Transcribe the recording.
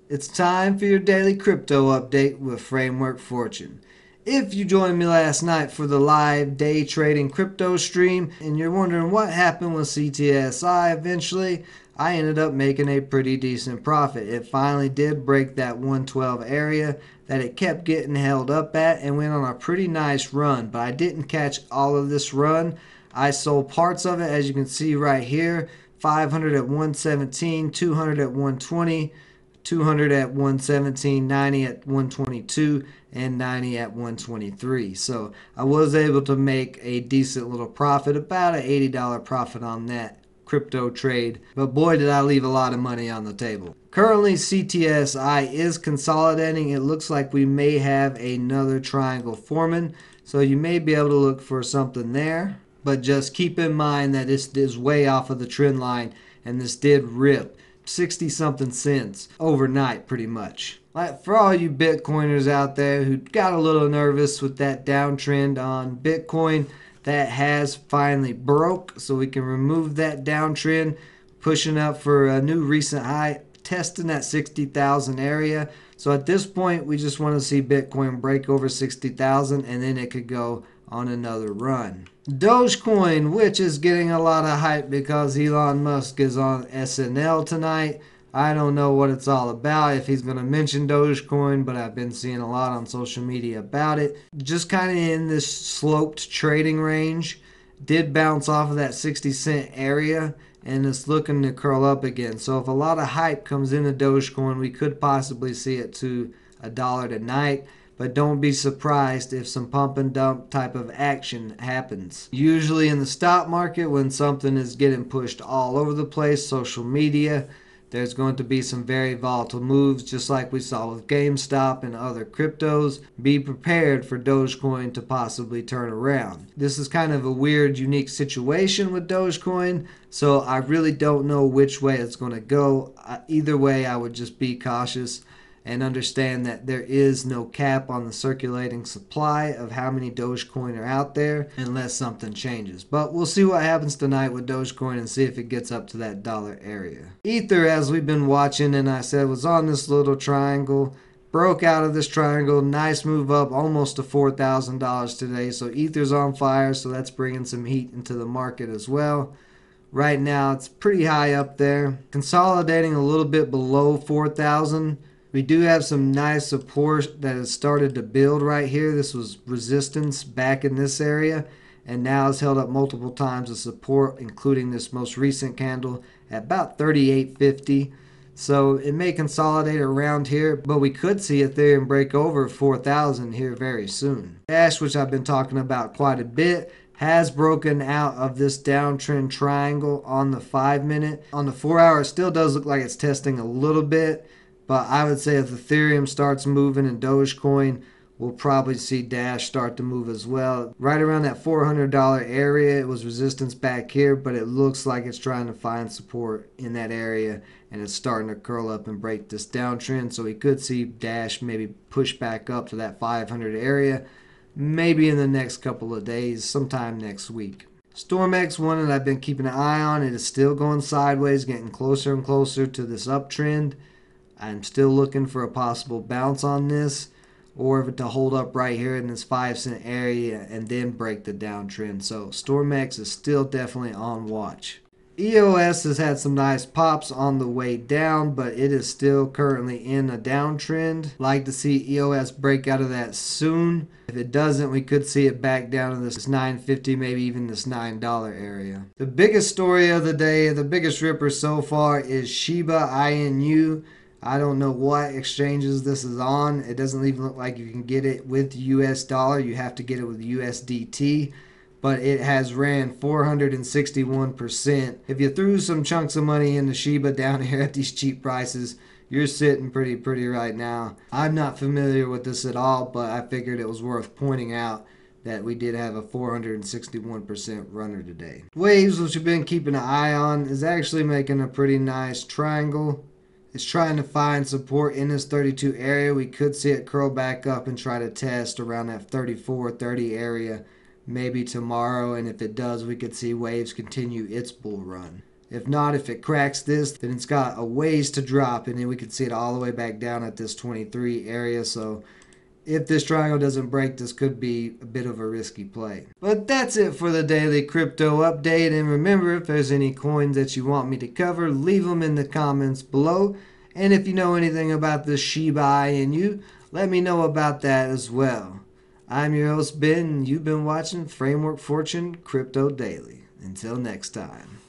It's time for your daily crypto update with Framework Fortune. If you joined me last night for the live day trading crypto stream and you're wondering what happened with CTSI eventually, I ended up making a pretty decent profit. It finally did break that 112 area that it kept getting held up at and went on a pretty nice run, but I didn't catch all of this run. I sold parts of it, as you can see right here. 500 at 117, 200 at 120, 200 at 117, 90 at 122, and 90 at 123. So I was able to make a decent little profit, about an $80 profit on that crypto trade. But boy, did I leave a lot of money on the table. Currently, CTSI is consolidating. It looks like we may have another triangle forming. So you may be able to look for something there. But just keep in mind that this is way off of the trend line and this did rip 60 something cents overnight pretty much. Like for all you Bitcoiners out there who got a little nervous with that downtrend on Bitcoin, that has finally broke, so we can remove that downtrend, pushing up for a new recent high, testing that 60,000 area. So at this point, we just want to see Bitcoin break over 60,000 and then it could go on another run. Dogecoin, which is getting a lot of hype because Elon Musk is on SNL tonight. I don't know what it's all about, if he's going to mention Dogecoin, but I've been seeing a lot on social media about it. Just kind of in this sloped trading range. Did bounce off of that 60-cent area and it's looking to curl up again. So if a lot of hype comes into Dogecoin, we could possibly see it to $1 tonight. But don't be surprised if some pump and dump type of action happens. Usually in the stock market, when something is getting pushed all over the place, social media, there's going to be some very volatile moves, just like we saw with GameStop and other cryptos. Be prepared for Dogecoin to possibly turn around. This is kind of a weird, unique situation with Dogecoin, so I really don't know which way it's going to go. Either way, I would just be cautious and understand that there is no cap on the circulating supply of how many Dogecoin are out there unless something changes. But we'll see what happens tonight with Dogecoin and see if it gets up to that dollar area. Ether, as we've been watching and I said, was on this little triangle. Broke out of this triangle, nice move up, almost to $4,000 today. So Ether's on fire, so that's bringing some heat into the market as well. Right now, it's pretty high up there. Consolidating a little bit below 4,000. We do have some nice support that has started to build right here. This was resistance back in this area and now it's held up multiple times of support, including this most recent candle at about 38.50. So it may consolidate around here, but we could see Ethereum break over 4,000 here very soon. Dash, which I've been talking about quite a bit, has broken out of this downtrend triangle on the 5-minute. On the 4-hour, it still does look like it's testing a little bit. But I would say if Ethereum starts moving and Dogecoin, we'll probably see Dash start to move as well. Right around that $400 area, it was resistance back here, but it looks like it's trying to find support in that area, and it's starting to curl up and break this downtrend. So we could see Dash maybe push back up to that 500 area, maybe in the next couple of days, sometime next week. StormX, one that I've been keeping an eye on, it is still going sideways, getting closer and closer to this uptrend. I'm still looking for a possible bounce on this, or if it to hold up right here in this 5-cent area and then break the downtrend. So StormX is still definitely on watch. EOS has had some nice pops on the way down, but it is still currently in a downtrend. Like to see EOS break out of that soon. If it doesn't, we could see it back down to this $9.50, maybe even this $9 area. The biggest story of the day, the biggest ripper so far, is Shiba Inu. I don't know what exchanges this is on. It doesn't even look like you can get it with US dollar. You have to get it with USDT. But it has ran 461%. If you threw some chunks of money into Shiba down here at these cheap prices, you're sitting pretty right now. I'm not familiar with this at all, but I figured it was worth pointing out that we did have a 461% runner today. Waves, which we've been keeping an eye on, is actually making a pretty nice triangle. It's trying to find support in this 32 area. We could see it curl back up and try to test around that 34-30 area maybe tomorrow, and if it does, we could see Waves continue its bull run. If not, if it cracks this, then it's got a ways to drop, and then we could see it all the way back down at this 23 area. So if this triangle doesn't break, this could be a bit of a risky play. But that's it for the daily crypto update. And remember, if there's any coins that you want me to cover, leave them in the comments below. And if you know anything about this Shiba Inu, let me know about that as well. I'm your host Ben, and you've been watching Framework Fortune Crypto Daily. Until next time.